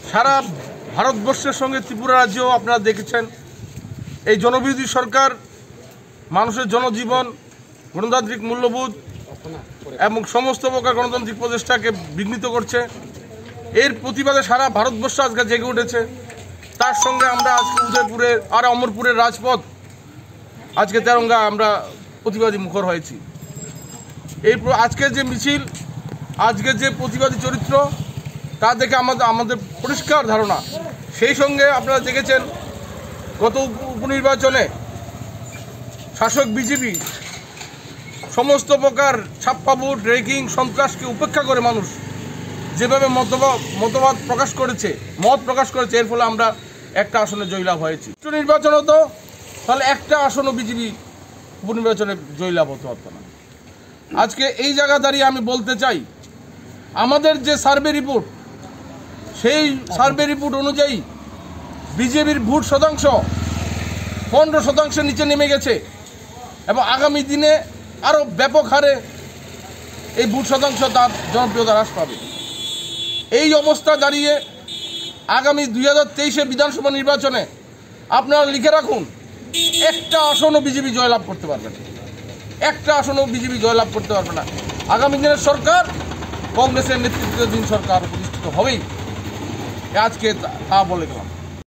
সারা ভারতবর্ষের সঙ্গে ত্রিপুরা রাজ্যেও আপনারা দেখেছেন এই জনবিরোধী সরকার মানুষের জনজীবন, গণতান্ত্রিক মূল্যবোধ এবং সমস্ত প্রকার গণতান্ত্রিক প্রচেষ্টাকে বিঘ্নিত করছে। এর প্রতিবাদে সারা ভারতবর্ষ আজকে জেগে উঠেছে। তার সঙ্গে আমরা আজকে উদয়পুরের আর অমরপুরের রাজপথ আজকে তেরঙ্গা আমরা প্রতিবাদী মুখর হয়েছি। এই আজকের যে মিছিল, আজকের যে প্রতিবাদী চরিত্র, তা দেখে আমাদের পরিষ্কার ধারণা। সেই সঙ্গে আপনারা দেখেছেন গত উপনির্বাচনে শাসক বিজেপি সমস্ত প্রকার ছাপ্পা ভোট, রেগিং, সন্ত্রাসকে উপেক্ষা করে মানুষ যেভাবে মতবাদ প্রকাশ করেছে, মত প্রকাশ করেছে, এর ফলে আমরা একটা আসনে জয়লাভ হয়েছি। নির্বাচন হতো তাহলে একটা আসনও বিজেপি উপনির্বাচনে জয়লাভ হতে পারত না। আজকে এই জায়গা দাঁড়িয়ে আমি বলতে চাই, আমাদের যে সার্ভে রিপোর্ট, সেই সার্ভে রিপোর্ট অনুযায়ী বিজেপির ভোট শতাংশ 15% নিচে নেমে গেছে এবং আগামী দিনে আরও ব্যাপক হারে এই ভোট শতাংশ তার জনপ্রিয়তা হ্রাস পাবে। এই অবস্থা দাঁড়িয়ে আগামী 2023 বিধানসভা নির্বাচনে আপনারা লিখে রাখুন, একটা আসনও বিজেপি জয়লাভ করতে পারবে না, একটা আসনও বিজেপি জয়লাভ করতে পারবে না। আগামী দিনের সরকার কংগ্রেসের নেতৃত্বাধীন সরকার প্রতিষ্ঠিত হবেই, আজকে তা বলে গেলাম।